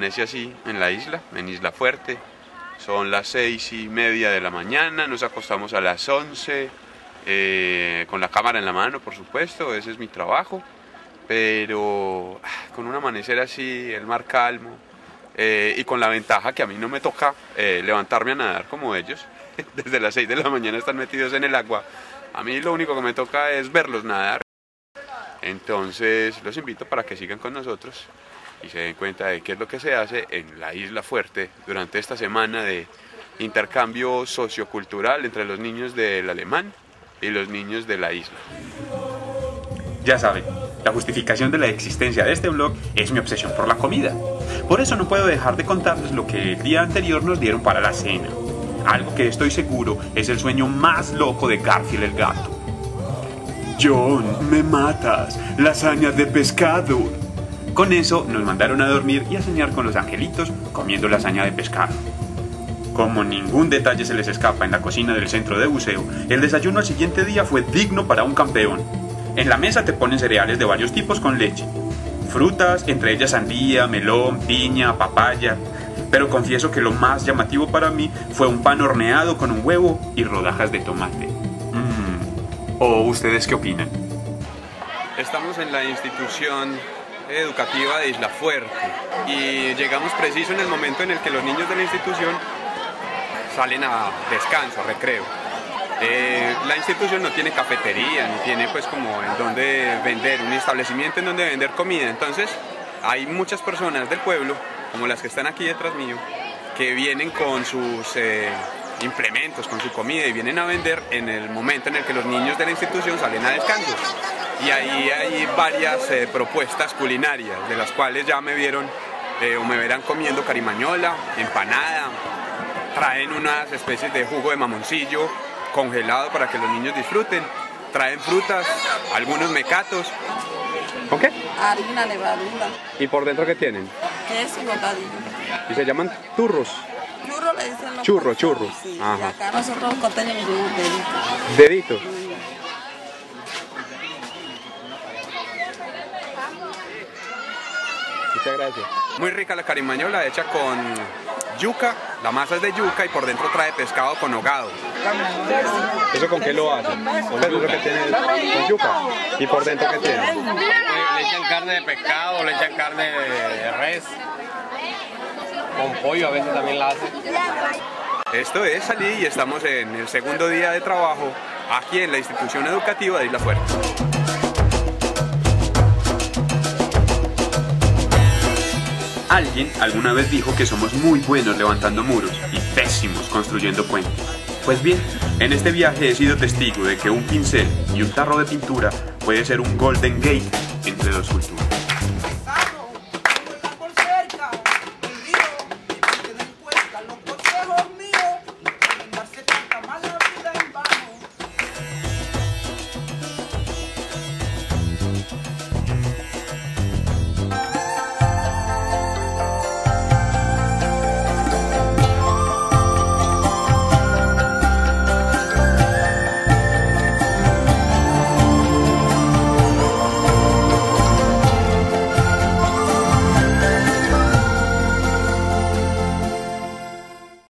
amanece así en la isla, en Isla Fuerte. Son las 6:30 de la mañana, nos acostamos a las 11, con la cámara en la mano, por supuesto, ese es mi trabajo. Pero con un amanecer así, el mar calmo, y con la ventaja que a mí no me toca levantarme a nadar como ellos. Desde las 6 de la mañana están metidos en el agua. A mí lo único que me toca es verlos nadar. Entonces los invito para que sigan con nosotros y se den cuenta de qué es lo que se hace en la Isla Fuerte durante esta semana de intercambio sociocultural entre los niños del alemán y los niños de la isla. Ya saben, la justificación de la existencia de este vlog es mi obsesión por la comida. Por eso no puedo dejar de contarles lo que el día anterior nos dieron para la cena. Algo que estoy seguro es el sueño más loco de Garfield el gato. John, me matas, lasaña de pescado. Con eso nos mandaron a dormir y a soñar con los angelitos comiendo lasaña de pescado. Como ningún detalle se les escapa en la cocina del centro de buceo, el desayuno al siguiente día fue digno para un campeón. En la mesa te ponen cereales de varios tipos con leche, frutas, entre ellas sandía, melón, piña, papaya. Pero confieso que lo más llamativo para mí fue un pan horneado con un huevo y rodajas de tomate. ¿O ustedes qué opinan? Estamos en la institución educativa de Isla Fuerte y llegamos preciso en el momento en el que los niños de la institución salen a descanso, a recreo. La institución no tiene cafetería, ni tiene pues como en donde vender, un establecimiento en donde vender comida. Entonces hay muchas personas del pueblo, como las que están aquí detrás mío, que vienen con sus implementos, con su comida y vienen a vender en el momento en el que los niños de la institución salen a descanso. Y ahí hay varias propuestas culinarias, de las cuales ya me vieron o me verán comiendo carimañola, empanada, traen unas especies de jugo de mamoncillo congelado para que los niños disfruten, traen frutas, algunos mecatos. ¿Con qué? Harina, levadura. ¿Y por dentro qué tienen? Queso y bocadillo. Y se llaman turros. Churro le dicen los Churro, pasados, churro. Sí. Ajá. Y acá nosotros en costeño le decimos dedito. ¿Dedito? Muchas gracias. Muy rica la carimañola, hecha con yuca. La masa es de yuca y por dentro trae pescado con hogado. ¿Eso con qué lo hacen? ¿Con lo que tiene con yuca? ¿Y por dentro qué tiene? Le echan carne de pescado, le echan carne de res. Con pollo a veces también la hacen. Esto es Salí y estamos en el segundo día de trabajo aquí en la institución educativa de Isla Fuerte. Alguien alguna vez dijo que somos muy buenos levantando muros y pésimos construyendo puentes. Pues bien, en este viaje he sido testigo de que un pincel y un tarro de pintura puede ser un Golden Gate entre dos culturas.